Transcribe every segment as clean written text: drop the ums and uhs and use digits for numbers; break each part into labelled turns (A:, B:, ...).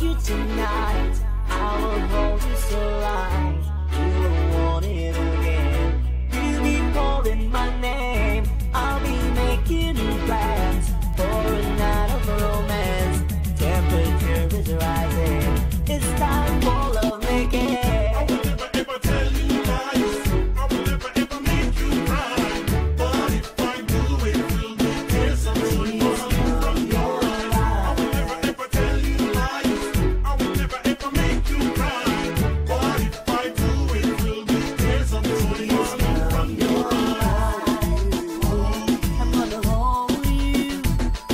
A: hold you tonight. I will hold you so right. You will want it again. You'll be calling my name. I'll be making plans for a night of romance. Temperature is rising. It's time for love making.
B: I will never ever tell you lies. I will never ever make you cry. But if I do, it will be tears of joy from your eyes. I will never ever tell you lies. I will never ever make you cry. But if I do, it will be tears of joy from your eyes.
A: I'm gonna hold you.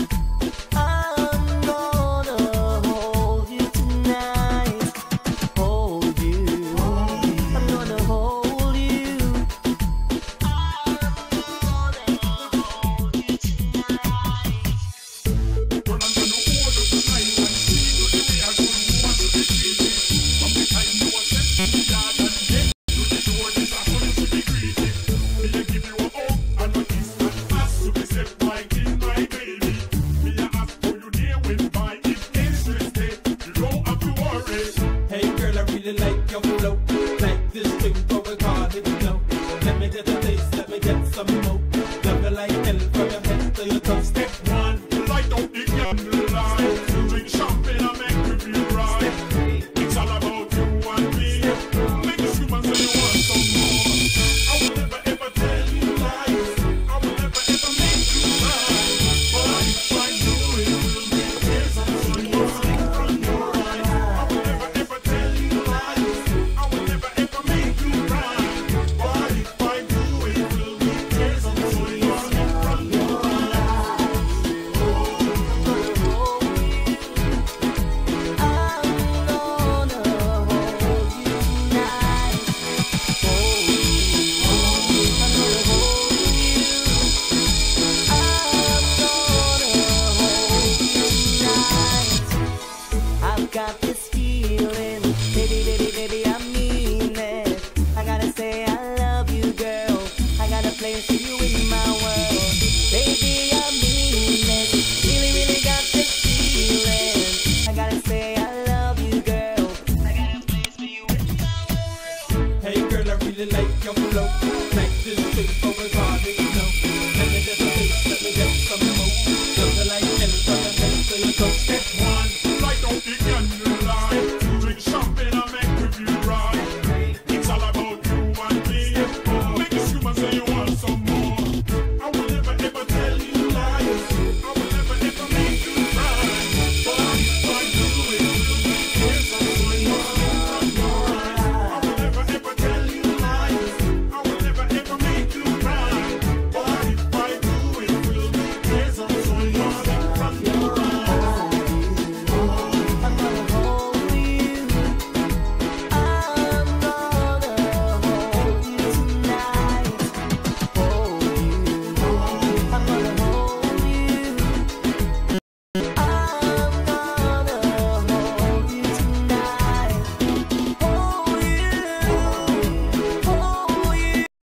A: I'm gonna hold you tonight. Hold you. I'm gonna hold you. I'm gonna hold you tonight.
B: Well, I'm gonna hold you tonight and see you the way I don't want to be treated. From the time you were sent to the yard and get to the door, this I want to be greeted. Me I give you a hug and a kiss and ask to be set my king, my baby. Me I ask for you there with my interested. You don't have to worry.
C: Hey girl, I really like your flow. Like this thing going hard, if you know. Let me get a taste, let me get some more. Love you like hell from your head to your toes.
B: Step one, light up the candlelight. Drink champagne and make me feel right. It's all about you and me. Make you scream and say you want some more. I will never ever tell you lies. I will never ever make you cry. But if I do, it will be tears of joy from your eyes. I will never ever tell you lies. I will never ever make you cry. But if I do, it will be tears of joy from your eyes.
A: I've got this feeling, baby, baby, baby, I mean it. I gotta say I love you, girl. I got a place for you in my world. Baby, I mean it. Really, really got this feeling. I gotta say I love you, girl. I got a place for you in my world.
C: Hey girl, I really like your flow. Like this thing